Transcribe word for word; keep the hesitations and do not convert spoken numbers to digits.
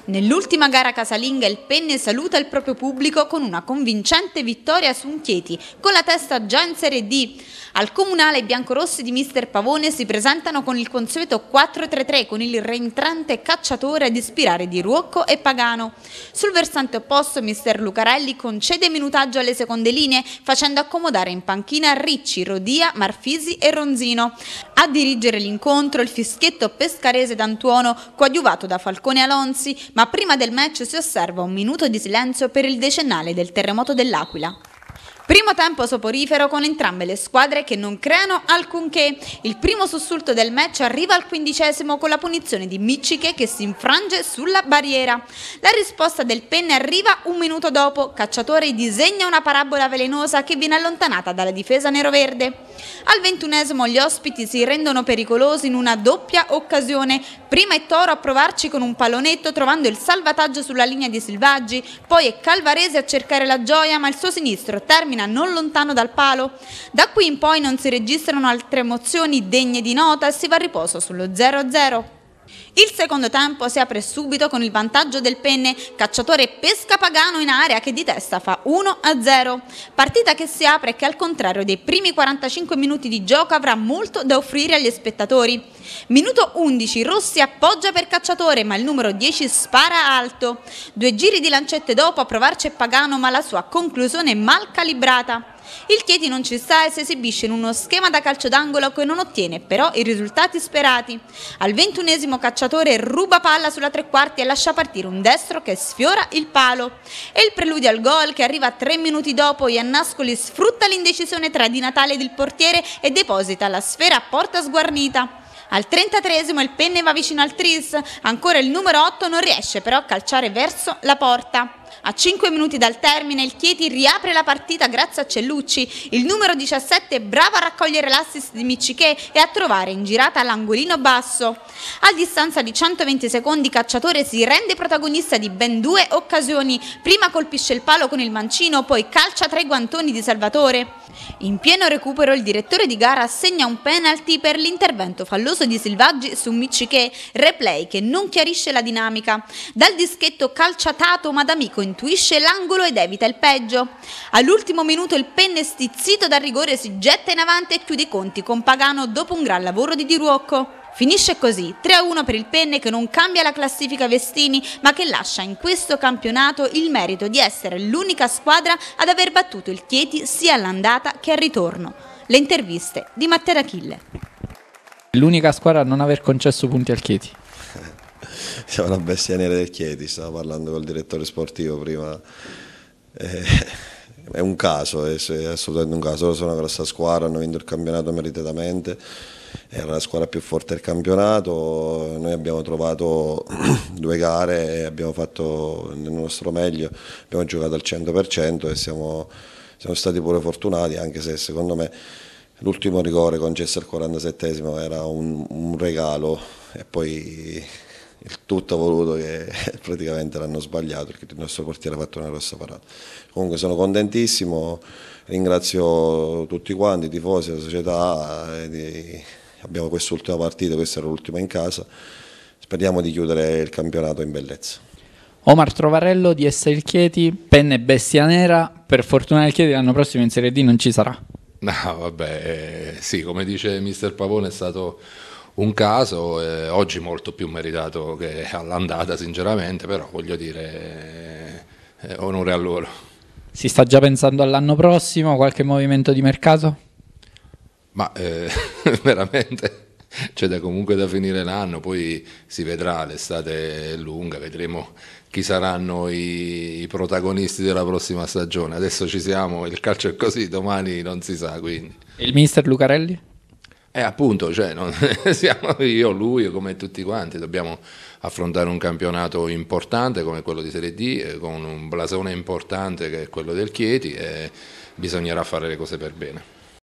Nell'ultima gara casalinga il Penne saluta il proprio pubblico con una convincente vittoria su un Chieti, con la testa già in Serie D. Al comunale i biancorossi di mister Pavone si presentano con il consueto quattro tre tre con il rientrante cacciatore ad ispirare Di Ruocco e Pagano. Sul versante opposto mister Lucarelli concede minutaggio alle seconde linee facendo accomodare in panchina Ricci, Rodia, Marfisi e Ronzino. A dirigere l'incontro il fischietto pescarese d'Antuono coadiuvato da Falcone Alonzi, ma prima del match si osserva un minuto di silenzio per il decennale del terremoto dell'Aquila. Primo tempo soporifero con entrambe le squadre che non creano alcunché. Il primo sussulto del match arriva al quindicesimo con la punizione di Micciche che si infrange sulla barriera. La risposta del Penne arriva un minuto dopo. Cacciatore disegna una parabola velenosa che viene allontanata dalla difesa neroverde. Al ventunesimo gli ospiti si rendono pericolosi in una doppia occasione. Prima è Toro a provarci con un pallonetto trovando il salvataggio sulla linea di Silvaggi, poi è Calvarese a cercare la gioia ma il suo sinistro termina non lontano dal palo. Da qui in poi non si registrano altre emozioni degne di nota e si va a riposo sullo zero a zero. Il secondo tempo si apre subito con il vantaggio del Penne, Cacciatore pesca Pagano in area che di testa fa uno a zero. Partita che si apre e che al contrario dei primi quarantacinque minuti di gioco avrà molto da offrire agli spettatori. Minuto undici, Rossi appoggia per Cacciatore ma il numero dieci spara alto. Due giri di lancette dopo a provarci è Pagano ma la sua conclusione è mal calibrata. Il Chieti non ci sta e si esibisce in uno schema da calcio d'angolo che non ottiene però i risultati sperati. Al ventunesimo Cacciatore ruba palla sulla tre quarti e lascia partire un destro che sfiora il palo. E il preludio al gol che arriva tre minuti dopo, Iannascoli sfrutta l'indecisione tra Di Natale ed il portiere e deposita la sfera a porta sguarnita. Al trentatreesimo il Penne va vicino al tris, ancora il numero otto non riesce però a calciare verso la porta. A cinque minuti dal termine il Chieti riapre la partita grazie a Cellucci, il numero diciassette è bravo a raccogliere l'assist di Micciche e a trovare in girata l'angolino basso. A distanza di centoventi secondi Cacciatore si rende protagonista di ben due occasioni, prima colpisce il palo con il mancino, poi calcia tra i guantoni di Salvatore. In pieno recupero il direttore di gara assegna un penalty per l'intervento falloso di Silvaggi su Micciche, replay che non chiarisce la dinamica. Dal dischetto calciatato ma d'amico intuisce l'angolo ed evita il peggio. All'ultimo minuto il Penne stizzito dal rigore si getta in avanti e chiude i conti con Pagano dopo un gran lavoro di Di Ruocco. Finisce così, tre a uno per il Penne che non cambia la classifica Vestini ma che lascia in questo campionato il merito di essere l'unica squadra ad aver battuto il Chieti sia all'andata che al ritorno. Le interviste di Matteo D'Achille. L'unica squadra a non aver concesso punti al Chieti. Siamo la bestia nera del Chieti, stavo parlando col direttore sportivo prima. Eh, è un caso, è assolutamente un caso. Loro sono una grossa squadra, hanno vinto il campionato meritatamente. Era la squadra più forte del campionato, noi abbiamo trovato due gare e abbiamo fatto nel nostro meglio, abbiamo giocato al cento per cento e siamo, siamo stati pure fortunati, anche se secondo me l'ultimo rigore concesso al quarantasettesimo era un, un regalo e poi il tutto voluto che praticamente l'hanno sbagliato perché il nostro portiere ha fatto una grossa parata. Comunque sono contentissimo, ringrazio tutti quanti, i tifosi, la società, di, abbiamo quest'ultima partita, questa era l'ultima in casa, speriamo di chiudere il campionato in bellezza. Omar Trovarello di Essere il Chieti, Penne bestia nera, per fortuna del Chieti l'anno prossimo in Serie D non ci sarà. No, vabbè, eh, sì, come dice mister Pavone è stato un caso, eh, oggi molto più meritato che all'andata sinceramente, però voglio dire, eh, onore a loro. Si sta già pensando all'anno prossimo, qualche movimento di mercato? Ma eh, veramente c'è da comunque da finire l'anno, poi si vedrà, l'estate è lunga, vedremo chi saranno i, i protagonisti della prossima stagione. Adesso ci siamo, il calcio è così, domani non si sa. Quindi. E il mister Lucarelli? Eh appunto, cioè, non, siamo io, lui, come tutti quanti, dobbiamo affrontare un campionato importante come quello di Serie D, eh, con un blasone importante che è quello del Chieti e bisognerà fare le cose per bene.